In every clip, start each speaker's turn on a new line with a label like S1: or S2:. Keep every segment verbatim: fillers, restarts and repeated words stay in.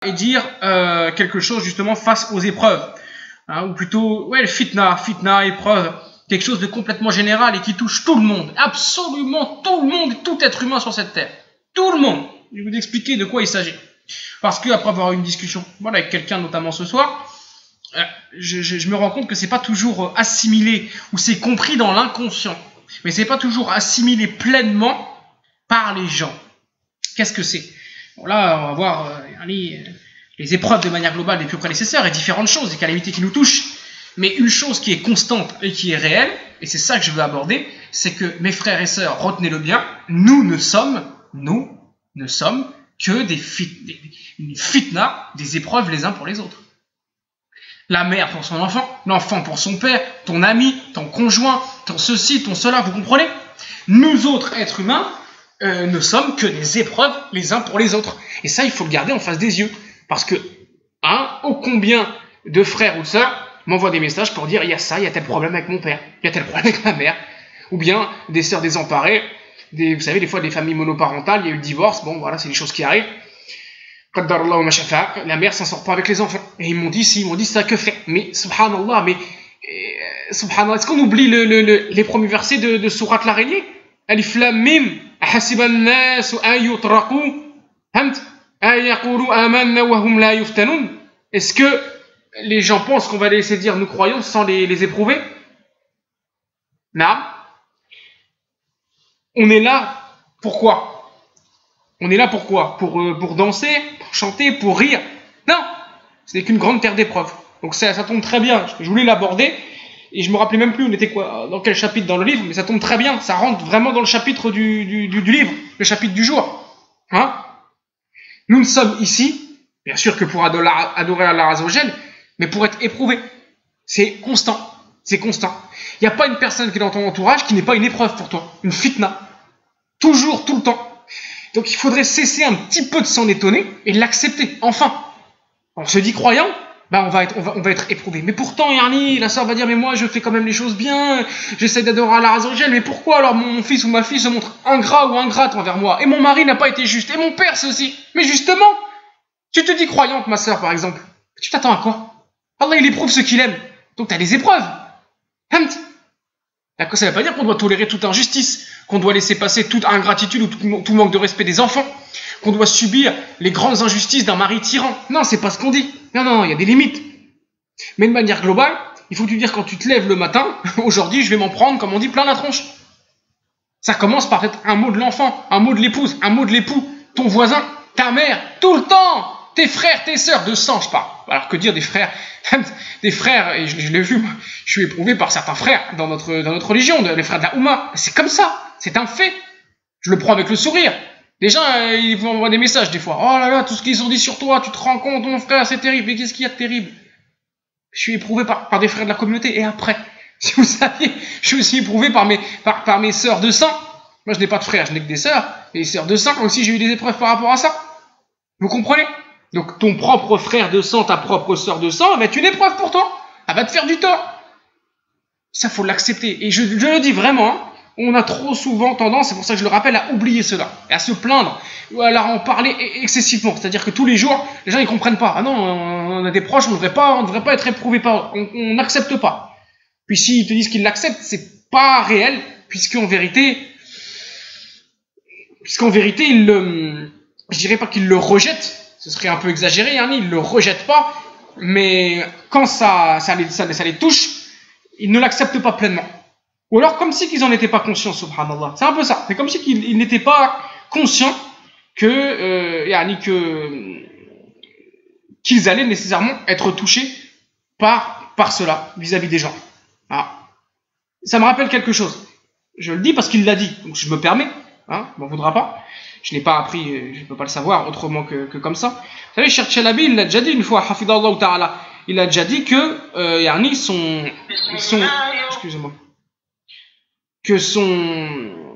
S1: et dire euh, quelque chose justement face aux épreuves, hein, ou plutôt ouais, fitna, fitna, épreuve, quelque chose de complètement général et qui touche tout le monde, absolument tout le monde, tout être humain sur cette terre, tout le monde. Je vais vous expliquer de quoi il s'agit, parce que après avoir eu une discussion, voilà, avec quelqu'un notamment ce soir, euh, je, je, je me rends compte que c'est pas toujours assimilé ou c'est compris dans l'inconscient, mais c'est pas toujours assimilé pleinement par les gens. Qu'est-ce que c'est? Bon, là, on va voir euh, les, les épreuves de manière globale des plus prédécesseurs et différentes choses, des calamités qui nous touchent. Mais une chose qui est constante et qui est réelle, et c'est ça que je veux aborder, c'est que mes frères et sœurs, retenez-le bien, nous ne sommes, nous ne sommes que des, fit, des une fitna, des épreuves les uns pour les autres. La mère pour son enfant, l'enfant pour son père, ton ami, ton conjoint, ton ceci, ton cela, vous comprenez? Nous autres êtres humains, Euh, ne sommes que des épreuves les uns pour les autres. Et ça, il faut le garder en face des yeux. Parce que, hein, ô combien de frères ou de sœurs m'envoient des messages pour dire il y a ça, il y a tel problème avec mon père, il y a tel problème avec ma mère. Ou bien des sœurs désemparées, des, vous savez, des fois des familles monoparentales, il y a eu le divorce, bon voilà, c'est des choses qui arrivent. La mère s'en sort pas avec les enfants. Et ils m'ont dit, si, ils m'ont dit ça, que fait? Mais, subhanallah, mais, euh, subhanallah, est-ce qu'on oublie le, le, le, les premiers versets de, de sourate l'araignée? Alif Lam Mim. Est-ce que les gens pensent qu'on va les laisser dire nous croyons sans les, les éprouver? Non. On est là pourquoi? On est là pourquoi? Pour, euh, pour danser, pour chanter, pour rire? Non. Ce n'est qu'une grande terre d'épreuves. Donc ça, ça tombe très bien. Je voulais l'aborder. Et je me rappelais même plus on était quoi, dans quel chapitre dans le livre, mais ça tombe très bien, ça rentre vraiment dans le chapitre du, du, du, du livre, le chapitre du jour. Hein? Nous ne sommes ici, bien sûr que pour adorer Allah Azza wa Jal, mais pour être éprouvé. C'est constant, c'est constant. Il n'y a pas une personne qui est dans ton entourage qui n'est pas une épreuve pour toi, une fitna. Toujours, tout le temps. Donc il faudrait cesser un petit peu de s'en étonner et l'accepter, enfin. On se dit croyant, bah on va être, on va, on va être éprouvé. Mais pourtant, Yarni, la sœur va dire, mais moi, je fais quand même les choses bien, j'essaie d'adorer Allah Azza wa Jal, mais pourquoi alors mon fils ou ma fille se montre ingrat ou ingrate envers moi? Et mon mari n'a pas été juste, et mon père ceci. Mais justement, tu te dis croyante, ma sœur, par exemple. Tu t'attends à quoi? Allah, il éprouve ce qu'il aime. Donc tu as des épreuves. Hamd. D'accord, ça ne veut pas dire qu'on doit tolérer toute injustice, qu'on doit laisser passer toute ingratitude ou tout, tout manque de respect des enfants, qu'on doit subir les grandes injustices d'un mari tyran. Non, c'est pas ce qu'on dit. Non, non, il y a des limites. Mais de manière globale, il faut te dire quand tu te lèves le matin, aujourd'hui je vais m'en prendre, comme on dit, plein la tronche. Ça commence par être un mot de l'enfant, un mot de l'épouse, un mot de l'époux, ton voisin, ta mère, tout le temps, tes frères, tes sœurs, de sang je parle. Alors que dire des frères, des frères, et je, je l'ai vu, moi, je suis éprouvé par certains frères dans notre, dans notre religion, les frères de la Oumma. C'est comme ça, c'est un fait. Je le prends avec le sourire. Les gens, euh, ils m'envoient des messages des fois. Oh là là, tout ce qu'ils ont dit sur toi, tu te rends compte, mon frère, c'est terrible. Mais qu'est-ce qu'il y a de terrible? Je suis éprouvé par, par des frères de la communauté. Et après, si vous saviez, je suis aussi éprouvé par mes, par, par mes sœurs de sang. Moi, je n'ai pas de frères, je n'ai que des sœurs. Et les sœurs de sang, aussi, j'ai eu des épreuves par rapport à ça. Vous comprenez? Donc, ton propre frère de sang, ta propre sœur de sang, va être une épreuve pour toi. Elle va te faire du tort. Ça, faut l'accepter. Et je, je le dis vraiment, hein. On a trop souvent tendance, c'est pour ça que je le rappelle, à oublier cela, et à se plaindre, ou à en parler excessivement. C'est-à-dire que tous les jours, les gens ils comprennent pas. Ah non, on a des proches, on ne devrait pas, on devrait pas être éprouvé par, on n'accepte pas. Puis s'ils te disent qu'ils l'acceptent, c'est pas réel, puisqu'en vérité, puisqu'en vérité, ils le, je dirais pas qu'ils le rejettent, ce serait un peu exagéré, hein, ils le rejettent pas, mais quand ça, ça les, ça, ça les touche, ils ne l'acceptent pas pleinement. Ou alors comme si qu'ils n'en étaient pas conscients, subhanallah. C'est un peu ça. C'est comme si qu'ils n'étaient pas conscients que, euh, yani que qu'ils allaient nécessairement être touchés par, par cela, vis-à-vis des gens. Ah. Ça me rappelle quelque chose. Je le dis parce qu'il l'a dit, donc je me permets, hein, m'en voudra pas. Je n'ai pas appris, je ne peux pas le savoir autrement que, que comme ça. Vous savez, Cheikh Chalabi, il l'a déjà dit une fois, hafidallahu ta'ala, il a déjà dit que, euh, yani son, son, excusez-moi, que son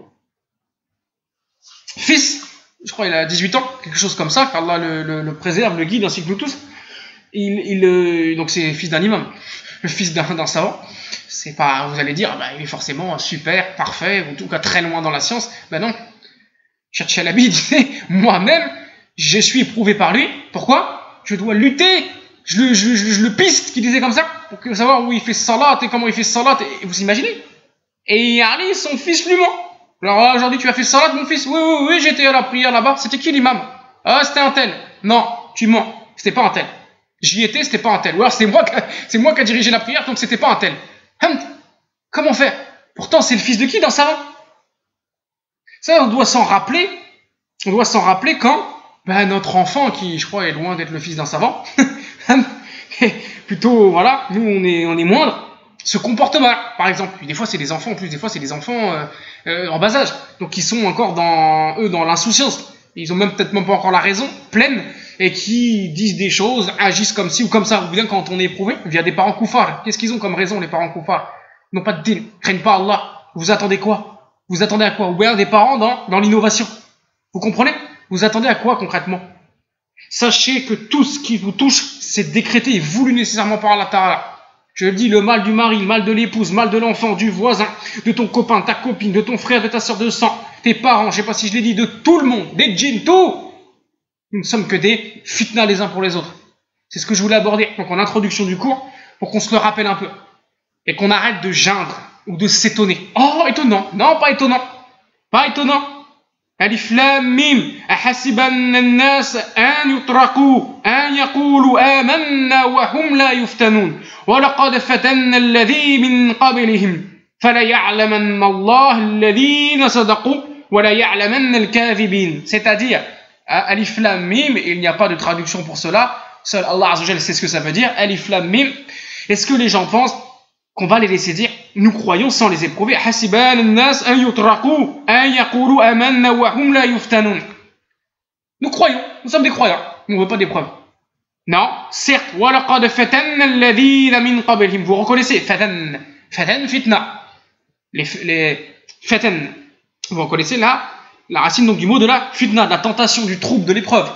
S1: fils, je crois il a dix-huit ans, quelque chose comme ça, qu'Allah le, le, le préserve, le guide, ainsi que nous tous, il, il, donc c'est le fils d'un imam, le fils d'un, d'un savant, c'est pas, vous allez dire, bah, il est forcément super, parfait, ou en tout cas très loin dans la science, ben non, Cheikh Chalabi disait, moi-même, je suis éprouvé par lui, pourquoi? je dois lutter, je le, je, je, je le piste, qui disait comme ça, pour savoir où il fait salat et comment il fait salat, et vous imaginez. Et Ali, son fils, lui ment. Alors aujourd'hui, tu as fait salat, mon fils? Oui, oui, oui, j'étais à la prière là-bas. C'était qui l'imam? Ah, c'était un tel. Non, tu mens, c'était pas un tel. J'y étais, c'était pas un tel. Ou alors c'est moi, c'est moi qui a dirigé la prière, donc c'était pas un tel. Hum, comment faire? Pourtant, c'est le fils de qui dans savant? Ça, on doit s'en rappeler. On doit s'en rappeler quand ben, notre enfant, qui je crois est loin d'être le fils d'un savant, plutôt, voilà, nous on est, on est moindre, se comporte mal, par exemple. Puis des fois c'est des enfants, en plus des fois c'est des enfants euh, euh, en bas âge, donc ils sont encore dans, eux, dans l'insouciance. Ils ont même peut-être même pas encore la raison pleine, et qui disent des choses, agissent comme ci ou comme ça, ou bien quand on est éprouvé, via des parents koufars. Qu'est-ce qu'ils ont comme raison, les parents koufars? Ils n'ont pas de din, craignent pas Allah. Vous attendez quoi? Vous attendez à quoi? Ou bien des parents dans, dans l'innovation. Vous comprenez? Vous attendez à quoi concrètement? Sachez que tout ce qui vous touche, c'est décrété et voulu nécessairement par Allah Ta'ala. Je le dis, le mal du mari, le mal de l'épouse, le mal de l'enfant, du voisin, de ton copain, ta copine, de ton frère, de ta soeur de sang, tes parents, je ne sais pas si je l'ai dit, de tout le monde, des djinns, tout. Nous ne sommes que des fitnas les uns pour les autres. C'est ce que je voulais aborder donc en introduction du cours, pour qu'on se le rappelle un peu. Et qu'on arrête de geindre ou de s'étonner. Oh, étonnant. Non, pas étonnant. Pas étonnant. Alif Lam Mim. Ahasiban an-nas an yutraku an yaqulu amanna wa hum la yuftanun. Wa laqad fatanna alladhi min qablihim. Fala ya'lamanna Allah alladhina sadaqu wa la ya'lamanna al-kadhibin. C'est-à-dire, Alif Lam Mim, il n'y a pas de traduction pour cela. Seul Allah Azza wa Jalla sait ce que ça veut dire. Alif Lam Mim. Est-ce que les gens pensent qu'on va les laisser dire nous croyons sans les éprouver? Nous croyons, nous sommes des croyants, on ne veut pas des preuves. Non, certes, vous reconnaissez fatan, fatan fitna, les, les fatan, vous reconnaissez là la racine donc du mot de la fitna, de la tentation, du trouble, de l'épreuve.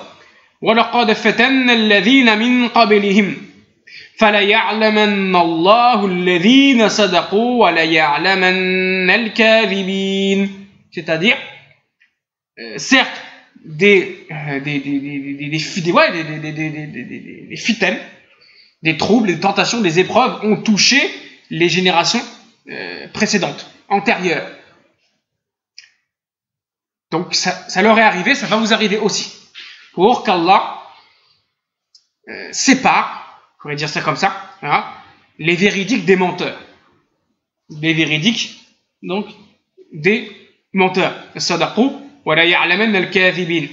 S1: فَلَيَعْلَمَنَّ اللَّهُ الَّذِينَ صَدَقُوا وَلَيَعْلَمَنَّ الْكَاذِبِينَ. C'est-à-dire, euh, certes, des, euh, des, des, des, des, des, des, ouais, des, des, des, des, des, des, des fitènes, des troubles, des tentations, des épreuves ont touché les générations euh, précédentes, antérieures. Donc, ça, ça leur est arrivé, ça va vous arriver aussi. Pour qu'Allah euh, sépare, on pourrait dire ça comme ça, hein, les véridiques des menteurs. Les véridiques, donc, des menteurs. Sadaqu wa la ya'lamanna al-kadhibin.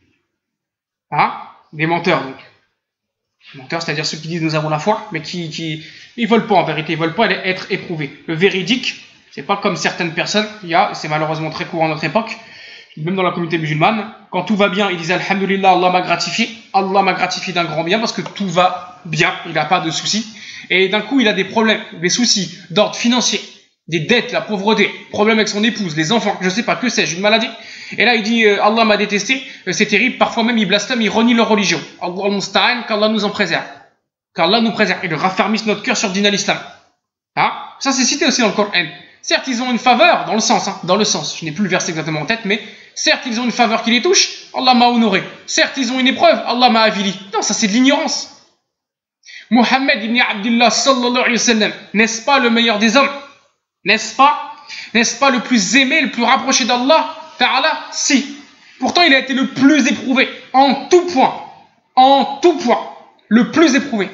S1: Hein, des menteurs, donc. Les menteurs, c'est-à-dire ceux qui disent nous avons la foi, mais qui, qui ils veulent pas en vérité, ils veulent pas être éprouvés. Le véridique, c'est pas comme certaines personnes, il y a, c'est malheureusement très courant à notre époque, même dans la communauté musulmane, quand tout va bien, ils disent Alhamdulillah, Allah m'a gratifié, Allah m'a gratifié d'un grand bien parce que tout va bien, il n'a pas de soucis. Et d'un coup, il a des problèmes, des soucis d'ordre financier, des dettes, la pauvreté, problèmes avec son épouse, les enfants, je sais pas, que sais-je, une maladie. Et là, il dit euh, Allah m'a détesté, euh, c'est terrible, parfois même il blasphème, il renie leur religion. Allah al-Musta'an, qu'Allah nous en préserve. Qu'Allah nous préserve et le raffermisse notre cœur sur le din al-Islam. Hein? Ça, c'est cité aussi dans le Coran. Certes, ils ont une faveur, dans le sens, hein, dans le sens, je n'ai plus le verset exactement en tête, mais certes, ils ont une faveur qui les touche, Allah m'a honoré. Certes, ils ont une épreuve, Allah m'a avili. Non, ça c'est de l'ignorance. Muhammad ibn Abdullah sallallahu alayhi wa sallam, n'est-ce pas le meilleur des hommes? N'est-ce pas? N'est-ce pas le plus aimé, le plus rapproché d'Allah Ta'ala? Si. Pourtant, il a été le plus éprouvé, en tout point. En tout point. Le plus éprouvé.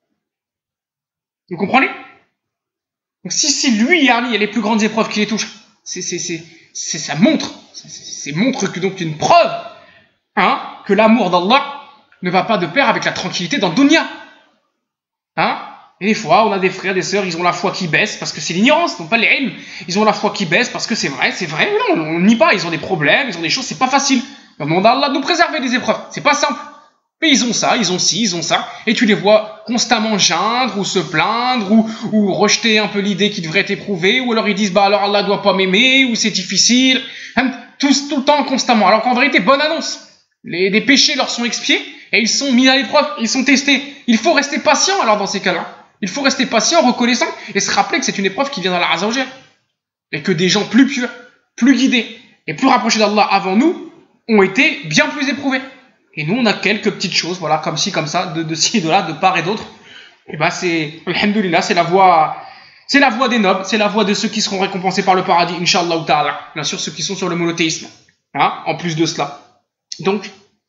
S1: Vous comprenez? Donc si c'est lui, Ali, il y a les plus grandes épreuves qui les touchent, c'est, c'est, c'est, c'est, ça montre, c'est, c'est montre que donc une preuve, hein, que l'amour d'Allah ne va pas de pair avec la tranquillité dans le dunya. Hein? Et des fois, on a des frères, des sœurs, ils ont la foi qui baisse parce que c'est l'ignorance, non pas les ilm. Ils ont la foi qui baisse parce que c'est vrai, c'est vrai, non, on nie pas, ils ont des problèmes, ils ont des choses, c'est pas facile. On demande à Allah de nous préserver des épreuves, c'est pas simple. Mais ils ont ça, ils ont ci, ils ont ça, et tu les vois constamment geindre ou se plaindre ou, ou rejeter un peu l'idée qu'ils devraient être éprouvés, ou alors ils disent bah alors Allah doit pas m'aimer, ou c'est difficile, hein, tout, tout le temps, constamment. Alors qu'en vérité, bonne annonce, les, les péchés leur sont expiés et ils sont mis à l'épreuve, ils sont testés. Il faut rester patient alors dans ces cas-là. Il faut rester patient, reconnaissant et se rappeler que c'est une épreuve qui vient d'Allah Azza wa Jalla et que des gens plus purs, plus guidés et plus rapprochés d'Allah avant nous ont été bien plus éprouvés. Et nous, on a quelques petites choses, voilà, comme ci, comme ça, de, de ci et de là, de part et d'autre. Et bah, c'est, alhamdoulilah, c'est la voie, c'est la voie des nobles, c'est la voie de ceux qui seront récompensés par le paradis, Inch'Allah ta'ala. Bien sûr, ceux qui sont sur le monothéisme. Hein, en plus de cela. Donc,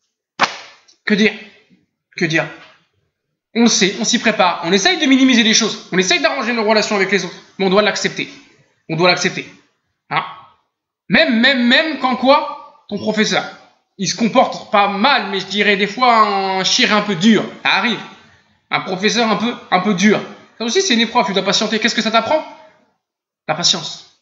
S1: que dire? Que dire? On le sait, on s'y prépare, on essaye de minimiser les choses, on essaye d'arranger nos relations avec les autres, mais on doit l'accepter. On doit l'accepter. Hein? Même, même, même quand quoi? Ton professeur, il se comporte pas mal, mais je dirais des fois un chir un peu dur. Ça arrive. Un professeur un peu, un peu dur. Ça aussi, c'est une épreuve, tu dois patienter. Qu'est-ce que ça t'apprend? La patience.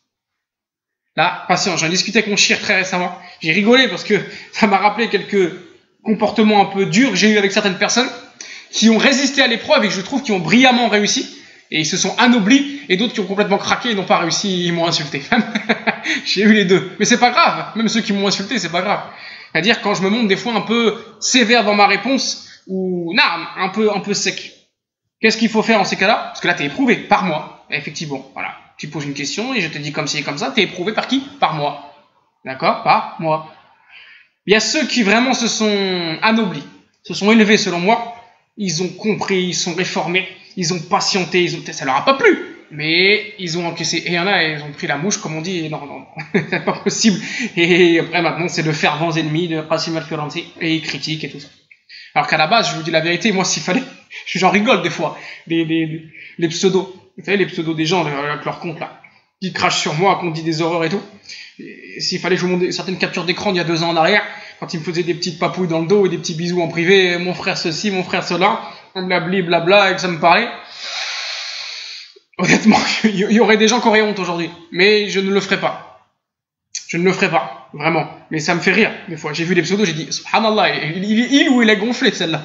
S1: La patience. J'en ai discuté avec mon chir très récemment. J'ai rigolé parce que ça m'a rappelé quelques comportements un peu durs que j'ai eu avec certaines personnes qui ont résisté à l'épreuve et que je trouve qui ont brillamment réussi. Et ils se sont anoblis, et d'autres qui ont complètement craqué et n'ont pas réussi, ils m'ont insulté. J'ai eu les deux. Mais c'est pas grave, même ceux qui m'ont insulté, c'est pas grave. C'est-à-dire quand je me montre des fois un peu sévère dans ma réponse, ou non, un peu, un peu sec. Qu'est-ce qu'il faut faire en ces cas-là? Parce que là, t'es éprouvé par moi. Et effectivement, voilà. Tu poses une question et je te dis comme ci et comme ça, t'es éprouvé par qui? Par moi. D'accord? Par moi. Il y a ceux qui vraiment se sont anoblis, se sont élevés selon moi, ils ont compris, ils sont réformés, ils ont patienté, ils ont... ça leur a pas plu, mais ils ont encaissé. Et il y en a, ils ont pris la mouche, comme on dit, et non, non, non, c'est pas possible. Et après, maintenant, c'est de fervents ennemis de Qasim al-Firanzi, et ils critiquent et tout ça. Alors qu'à la base, je vous dis la vérité, moi, s'il fallait, j'en rigole des fois, les, les, les pseudos, vous savez, les pseudos des gens, avec leur compte là, qui crachent sur moi, qu'on dit des horreurs et tout. S'il fallait que je vous montre certaines captures d'écran il y a deux ans en arrière, quand ils me faisaient des petites papouilles dans le dos et des petits bisous en privé, mon frère ceci, mon frère cela, blabli, blabla, et que ça me parlait. Honnêtement, il y aurait des gens qui auraient honte aujourd'hui. Mais je ne le ferai pas. Je ne le ferai pas, vraiment. Mais ça me fait rire, des fois. J'ai vu les pseudos, j'ai dit, subhanallah, il, il, il ou il a gonflé celle-là.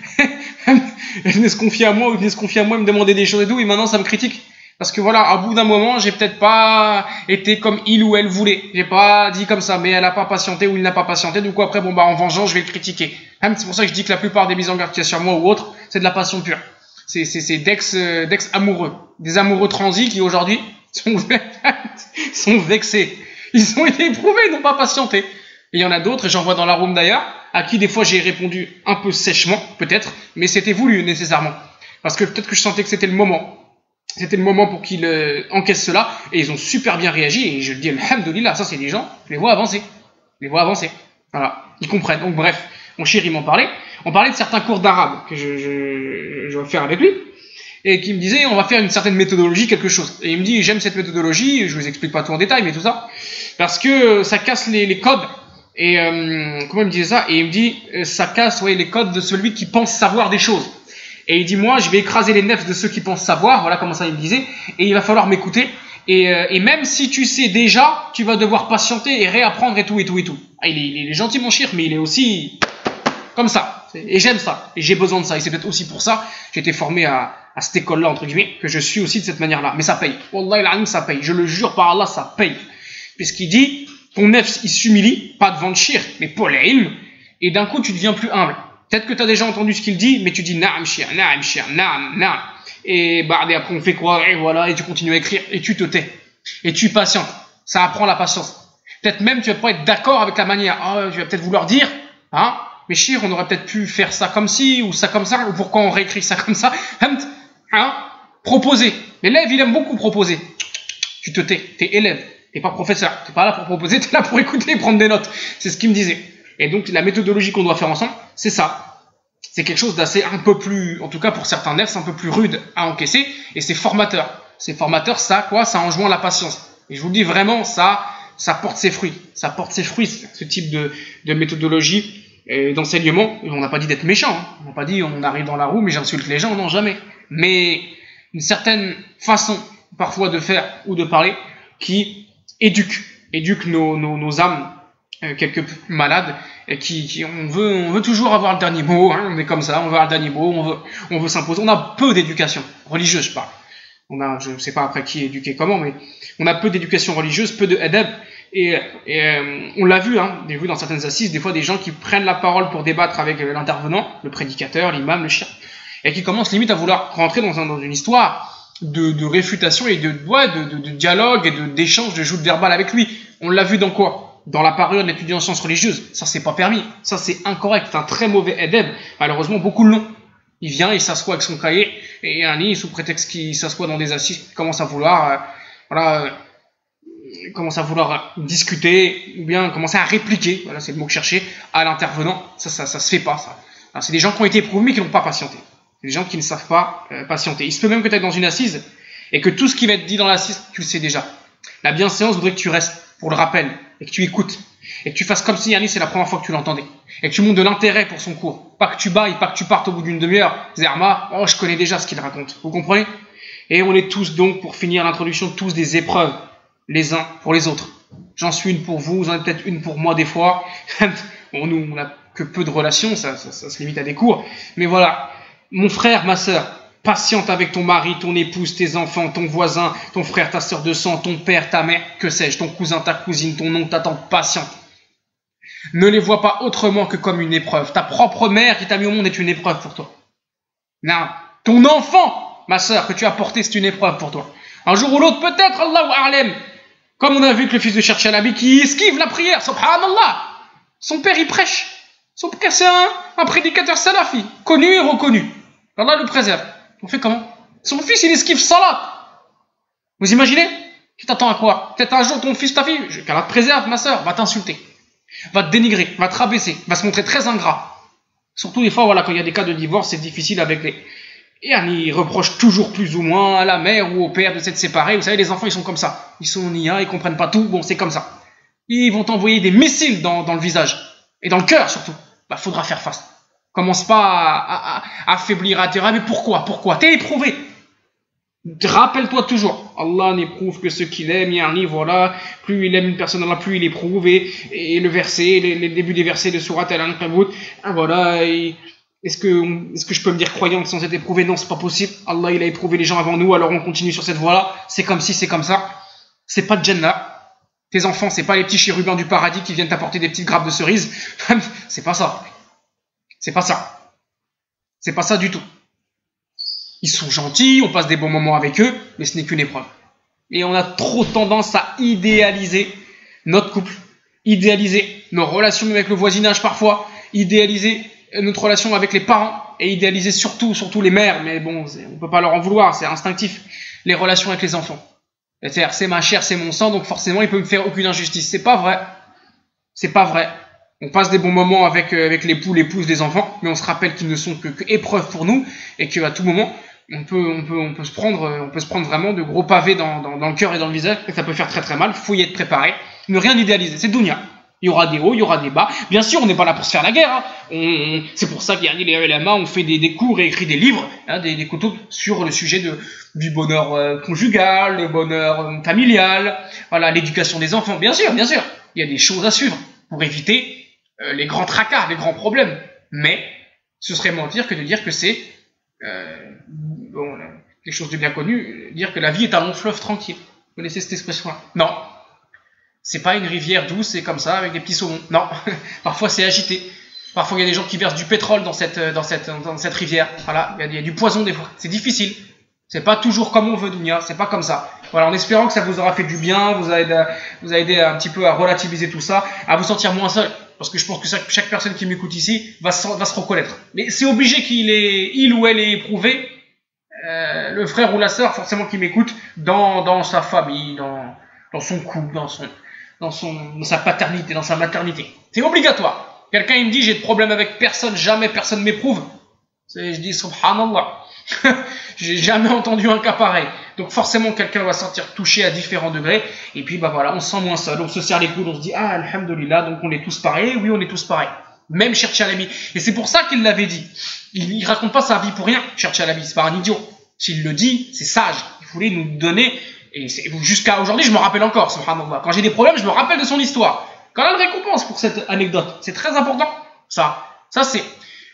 S1: Elle venait se confier à moi, ou il venait se confier à moi, il me demandait des choses et tout, et maintenant ça me critique. Parce que voilà, à bout d'un moment, j'ai peut-être pas été comme il ou elle voulait. J'ai pas dit comme ça, mais elle n'a pas patienté ou il n'a pas patienté. Du coup, après, bon, bah, en vengeance, je vais le critiquer. C'est pour ça que je dis que la plupart des mises en garde qu'il y a sur moi ou autres, c'est de la passion pure. C'est, c'est, c'est d'ex, euh, d'ex amoureux. Des amoureux transis qui aujourd'hui sont, sont vexés. Ils ont été éprouvés, ils n'ont pas patienté. Et il y en a d'autres, et j'en vois dans la room d'ailleurs, à qui des fois j'ai répondu un peu sèchement, peut-être, mais c'était voulu nécessairement. Parce que peut-être que je sentais que c'était le moment. C'était le moment pour qu'ils euh, encaissent cela, et ils ont super bien réagi, et je le dis, alhamdoulilah, ça c'est des gens, je les vois avancer. Je les vois avancer. Voilà. Ils comprennent. Donc bref, mon chéri m'en parlait. On parlait de certains cours d'arabe que je, je, je vais faire avec lui, et qui me disait, on va faire une certaine méthodologie, quelque chose. Et il me dit, j'aime cette méthodologie, je vous explique pas tout en détail, mais tout ça, parce que ça casse les, les codes. Et euh, comment il me disait ça? Et il me dit, ça casse ouais, les codes de celui qui pense savoir des choses. Et il dit, moi, je vais écraser les nefs de ceux qui pensent savoir, voilà comment ça il me disait, et il va falloir m'écouter, et, euh, et même si tu sais déjà, tu vas devoir patienter et réapprendre et tout, et tout, et tout. Ah, il, est, il est gentil mon chir, mais il est aussi comme ça, et j'aime ça, et j'ai besoin de ça, et c'est peut-être aussi pour ça, j'ai été formé à, à cette école-là, entre guillemets, que je suis aussi de cette manière-là, mais ça paye, Wallah il ça paye, je le jure par Allah, ça paye, puisqu'il dit, ton nef, il s'humilie, pas devant le chir, mais pour l'ilm, et d'un coup, tu deviens plus humble. Peut-être que tu as déjà entendu ce qu'il dit, mais tu dis naam shir, naam shir, naam, naam. Et bah, et après on fait quoi? Et voilà, et tu continues à écrire, et tu te tais. Et tu patientes. Ça apprend la patience. Peut-être même tu vas pas être d'accord avec la manière. Ah, tu vas peut-être vouloir dire, hein, mais shir, on aurait peut-être pu faire ça comme ci, ou ça comme ça, ou pourquoi on réécrit ça comme ça? Hein? Proposer. L'élève, il aime beaucoup proposer. Tu te tais. T'es élève. T'es pas professeur. T'es pas là pour proposer, t'es là pour écouter et prendre des notes. C'est ce qu'il me disait. Et donc, la méthodologie qu'on doit faire ensemble, c'est ça. C'est quelque chose d'assez un peu plus, en tout cas pour certains nefs, un peu plus rude à encaisser, et c'est formateur. C'est formateur, ça, quoi, ça enjoint la patience. Et je vous le dis vraiment, ça, ça porte ses fruits. Ça porte ses fruits, ce type de, de méthodologie et d'enseignement. Et on n'a pas dit d'être méchant, hein. On n'a pas dit on arrive dans la roue, mais j'insulte les gens, non, jamais. Mais une certaine façon, parfois, de faire ou de parler, qui éduque, éduque nos, nos, nos âmes, quelque peu malades, et qui, qui on veut on veut toujours avoir le dernier mot, hein, on est comme ça, on veut avoir le dernier mot, on veut on veut s'imposer. On a peu d'éducation religieuse, je parle. On a, je sais pas après qui est éduqué comment, mais on a peu d'éducation religieuse, peu de adab, et, et euh, on l'a vu, hein, j'ai vu dans certaines assises, des fois des gens qui prennent la parole pour débattre avec l'intervenant, le prédicateur, l'imam, le chien, et qui commencent limite à vouloir rentrer dans, un, dans une histoire de, de réfutation et de, ouais, de, de, de dialogue et de d'échange, de joute verbale avec lui. On l'a vu dans quoi? dans la parure de l'étudiant en sciences religieuses. Ça, c'est pas permis. Ça, c'est incorrect. C'est un très mauvais edeb. Malheureusement, beaucoup l'ont. Il vient, il s'assoit avec son cahier, et un nid, sous prétexte qu'il s'assoit dans des assises, il commence à vouloir, euh, voilà, euh, il commence à vouloir discuter, ou bien commencer à répliquer, voilà, c'est le mot que je cherchais, à l'intervenant. Ça, ça, ça se fait pas, ça. Alors, c'est des gens qui ont été éprouvés, mais qui n'ont pas patienté. C'est des gens qui ne savent pas euh, patienter. Il se peut même que tu ailles dans une assise, et que tout ce qui va être dit dans l'assise, tu le sais déjà. La bienséance voudrait que tu restes pour le rappel, et que tu écoutes, et que tu fasses comme si Yannis c'est la première fois que tu l'entendais, et que tu montres de l'intérêt pour son cours. Pas que tu bailles, pas que tu partes au bout d'une demi-heure. Zerma, oh, je connais déjà ce qu'il raconte. Vous comprenez? Et on est tous donc, pour finir l'introduction, tous des épreuves, les uns pour les autres. J'en suis une pour vous, vous en êtes peut-être une pour moi des fois. Bon, nous, on n'a que peu de relations, ça, ça, ça se limite à des cours. Mais voilà, mon frère, ma sœur, patiente avec ton mari, ton épouse, tes enfants, ton voisin, ton frère, ta sœur de sang, ton père, ta mère, que sais-je, ton cousin, ta cousine, ton oncle, ta tante, patiente. Ne les vois pas autrement que comme une épreuve. Ta propre mère qui t'a mis au monde est une épreuve pour toi. Non, ton enfant, ma sœur, que tu as porté, c'est une épreuve pour toi. Un jour ou l'autre, peut-être, Allahu A'lam, comme on a vu que le fils de Cheikh Chalabi qui esquive la prière, subhanallah, son père il prêche. Son père c'est un, un prédicateur salafi, connu et reconnu. Allah le préserve. On fait comment? Son fils il esquive salat. Vous imaginez? Tu t'attends à quoi? Peut-être un jour ton fils, ta fille, qu'Allah te préserve, ma sœur, va t'insulter, va te dénigrer, va te rabaisser, va se montrer très ingrat. Surtout des fois, voilà, quand il y a des cas de divorce, c'est difficile avec les... Et ils reprochent toujours plus ou moins à la mère ou au père de s'être séparés. Vous savez, les enfants, ils sont comme ça. Ils sont niais, ils comprennent pas tout. Bon, c'est comme ça. Ils vont t'envoyer des missiles dans, dans le visage. Et dans le cœur, surtout. Bah, faudra faire face. Commence pas à, à, à affaiblir, à dire, ah, mais pourquoi, pourquoi? T'es éprouvé. Rappelle-toi toujours, Allah n'éprouve que ceux qu'il aime, yani, voilà, plus il aime une personne, Allah, plus il éprouve, et, et le verset, les, les débuts des versets de Surat Al-Ankabut, voilà, et, est-ce que, est-ce que je peux me dire croyant sans être éprouvé? Non, c'est pas possible, Allah il a éprouvé les gens avant nous, alors on continue sur cette voie-là, c'est comme si, c'est comme ça, c'est pas de Jannah, tes enfants, c'est pas les petits chérubins du paradis qui viennent t'apporter des petites grappes de cerises, c'est pas ça, c'est pas ça, c'est pas ça du tout. Ils sont gentils, on passe des bons moments avec eux, mais ce n'est qu'une épreuve. Et on a trop tendance à idéaliser notre couple, idéaliser nos relations avec le voisinage parfois, idéaliser notre relation avec les parents, et idéaliser surtout, surtout les mères, mais bon, on ne peut pas leur en vouloir, c'est instinctif, les relations avec les enfants. C'est-à-dire, c'est ma chair, c'est mon sang, donc forcément, il peut me faire aucune injustice. C'est pas vrai. C'est pas vrai. On passe des bons moments avec, euh, avec l'époux, l'épouse, les enfants, mais on se rappelle qu'ils ne sont que, que épreuves pour nous, et qu'à tout moment, on peut, on peut, on peut se prendre, on peut se prendre vraiment de gros pavés dans, dans, dans le cœur et dans le visage, et ça peut faire très très mal. Faut y être préparé. Ne rien idéaliser. C'est dunya. Il y aura des hauts, il y aura des bas. Bien sûr, on n'est pas là pour se faire la guerre. Hein. On, on, c'est pour ça qu'il y a les ulama ont fait des, des cours et écrit des livres, hein, des, des kutub sur le sujet de, du bonheur euh, conjugal, le bonheur euh, familial, voilà, l'éducation des enfants. Bien sûr, bien sûr. Il y a des choses à suivre pour éviter euh, les grands tracas, les grands problèmes. Mais ce serait mentir que de dire que c'est euh, bon, quelque chose de bien connu, dire que la vie est un long fleuve tranquille. Vous connaissez cette expression-là? Non. C'est pas une rivière douce, c'est comme ça, avec des petits saumons. Non. Parfois, c'est agité. Parfois, il y a des gens qui versent du pétrole dans cette, dans cette, dans cette rivière. Voilà. Il y a, il y a du poison des fois. C'est difficile. C'est pas toujours comme on veut, Dunia. C'est pas comme ça. Voilà. En espérant que ça vous aura fait du bien, vous a aidé, vous a aidé un petit peu à relativiser tout ça, à vous sentir moins seul. Parce que je pense que chaque, chaque personne qui m'écoute ici va se, va se reconnaître. Mais c'est obligé qu'il est, il ou elle ait éprouvé, euh, le frère ou la sœur, forcément, qui m'écoute, dans, dans sa famille, dans, dans son couple, dans son, dans son, dans sa paternité, dans sa maternité. C'est obligatoire. Quelqu'un, il me dit, j'ai de problème avec personne, jamais personne m'éprouve. Je dis, subhanallah. J'ai jamais entendu un cas pareil. Donc forcément quelqu'un va se sentir touché à différents degrés. Et puis bah voilà, on se sent moins seul, on se serre les coudes, on se dit ah alhamdoulilah, donc on est tous pareils. Oui, on est tous pareils. Même Cheikh Chalabi. Et c'est pour ça qu'il l'avait dit. Il, il raconte pas sa vie pour rien, Cheikh Chalabi. C'est pas un idiot. S'il le dit, c'est sage. Il voulait nous donner. Et jusqu'à aujourd'hui, je me rappelle encore, subhanallah. Quand j'ai des problèmes, je me rappelle de son histoire. Quand on a une récompense pour cette anecdote, c'est très important. Ça, ça c'est.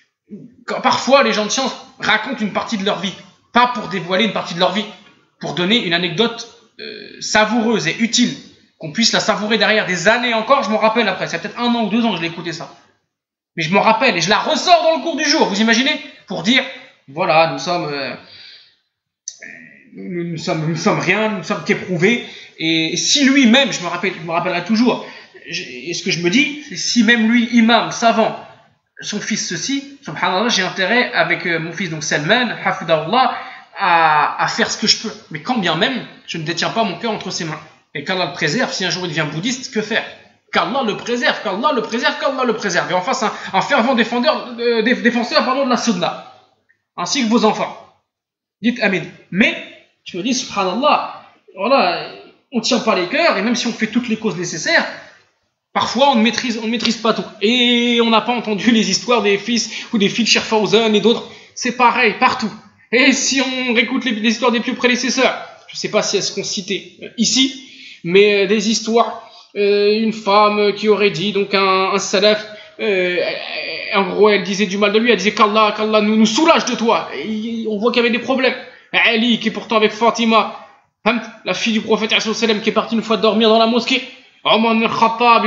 S1: Quand parfois les gens de science racontent une partie de leur vie, pas pour dévoiler une partie de leur vie, pour donner une anecdote euh, savoureuse et utile, qu'on puisse la savourer derrière des années encore. Je m'en rappelle après, c'est peut-être un an ou deux ans que je l'ai écouté ça, mais je m'en rappelle et je la ressors dans le cours du jour, vous imaginez, pour dire voilà, nous sommes euh, nous, nous sommes nous sommes rien, nous sommes qu'éprouvés. Et si lui-même, je me rappelle, je me rappellerai toujours, et ce que je me dis, c'est si même lui, imam, savant, son fils ceci, subhanallah, j'ai intérêt avec euh, mon fils donc Salman, hafidahullah, à, à faire ce que je peux. Mais quand bien même, je ne détiens pas mon cœur entre ses mains. Et qu'Allah le préserve, si un jour il devient bouddhiste, que faire? Qu'Allah le préserve, qu'Allah le préserve, qu'Allah le préserve. Et en face, un, un fervent défendeur, euh, défenseur pardon, de la sunna, ainsi que vos enfants. Dites Amin. Mais, je me dis, subhanallah, voilà, on ne tient pas les cœurs, et même si on fait toutes les causes nécessaires, parfois on ne maîtrise, on ne maîtrise pas tout. Et on n'a pas entendu les histoires des fils ou des filles de Scherfhausen et d'autres. C'est pareil, partout. Et si on réécoute les, les histoires des plus prédécesseurs, je ne sais pas si elles seront citées euh, ici, mais euh, des histoires, euh, une femme qui aurait dit, donc un, un salaf, euh, en gros elle disait du mal de lui, elle disait qu'Allah, qu'Allah nous, nous soulage de toi. Et on voit qu'il y avait des problèmes. Ali qui est pourtant avec Fatima, la fille du prophète qui est partie une fois dormir dans la mosquée. Omar ibn Khattab,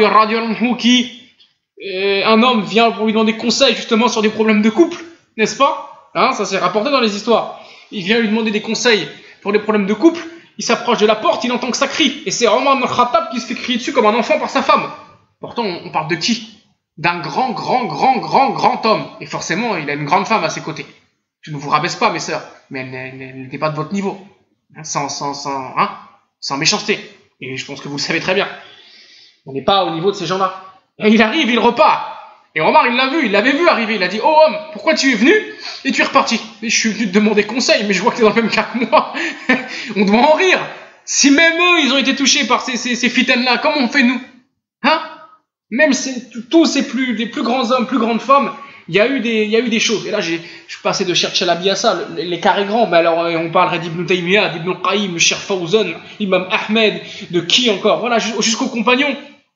S1: qui, euh, un homme vient pour lui demander conseil justement sur des problèmes de couple, n'est-ce pas? Hein, ça s'est rapporté dans les histoires. Il vient lui demander des conseils pour des problèmes de couple, il s'approche de la porte, il entend que ça crie, et c'est Omar ibn Khattab qui se fait crier dessus comme un enfant par sa femme. Pourtant, on parle de qui? D'un grand, grand, grand, grand, grand homme. Et forcément, il a une grande femme à ses côtés. Je ne vous rabaisse pas, mes sœurs, mais elle n'était pas de votre niveau. Sans, sans, sans, hein, sans méchanceté. Et je pense que vous le savez très bien. On n'est pas au niveau de ces gens-là. Et il arrive, il repart. Et Omar, il l'a vu, il l'avait vu arriver. Il a dit, oh homme, pourquoi tu es venu? Et tu es reparti. Et je suis venu te demander conseil, mais je vois que tu es dans le même cas que moi. On doit en rire. Si même eux, ils ont été touchés par ces, ces, ces fitaines-là, comment on fait nous? Hein? Même ces, tous ces plus, les plus grands hommes, plus grandes femmes, il y a eu des, il y a eu des choses. Et là, j'ai, je suis passé de Cherche Labi à ça, les, les carrés grands. Mais alors, on parlerait d'Ibn Taymiyyah, d'Ibn Qayyim, Scherfhausen, Imam Ahmed, de qui encore? Voilà, jusqu'aux compagnons.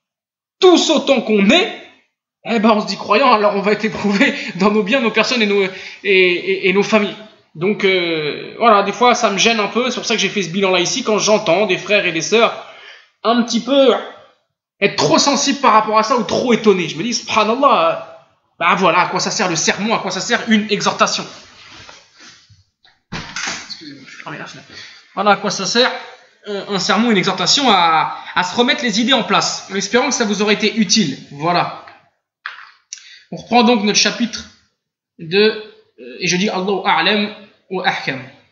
S1: Tous autant qu'on est, eh ben, on se dit croyant, alors on va être éprouvé dans nos biens, nos personnes et nos, et, et, et nos familles. Donc, euh, voilà, des fois, ça me gêne un peu. C'est pour ça que j'ai fait ce bilan-là ici, quand j'entends des frères et des sœurs un petit peu être trop sensibles par rapport à ça ou trop étonnés. Je me dis, subhanallah, ben voilà, à quoi ça sert le sermon, à quoi ça sert une exhortation. Excusez-moi, je vais fermer la fenêtre. Voilà à quoi ça sert un sermon, une exhortation à, à se remettre les idées en place, en espérant que ça vous aurait été utile. Voilà. On reprend donc notre chapitre de, et je dis Allahu a'lam wa ahkam.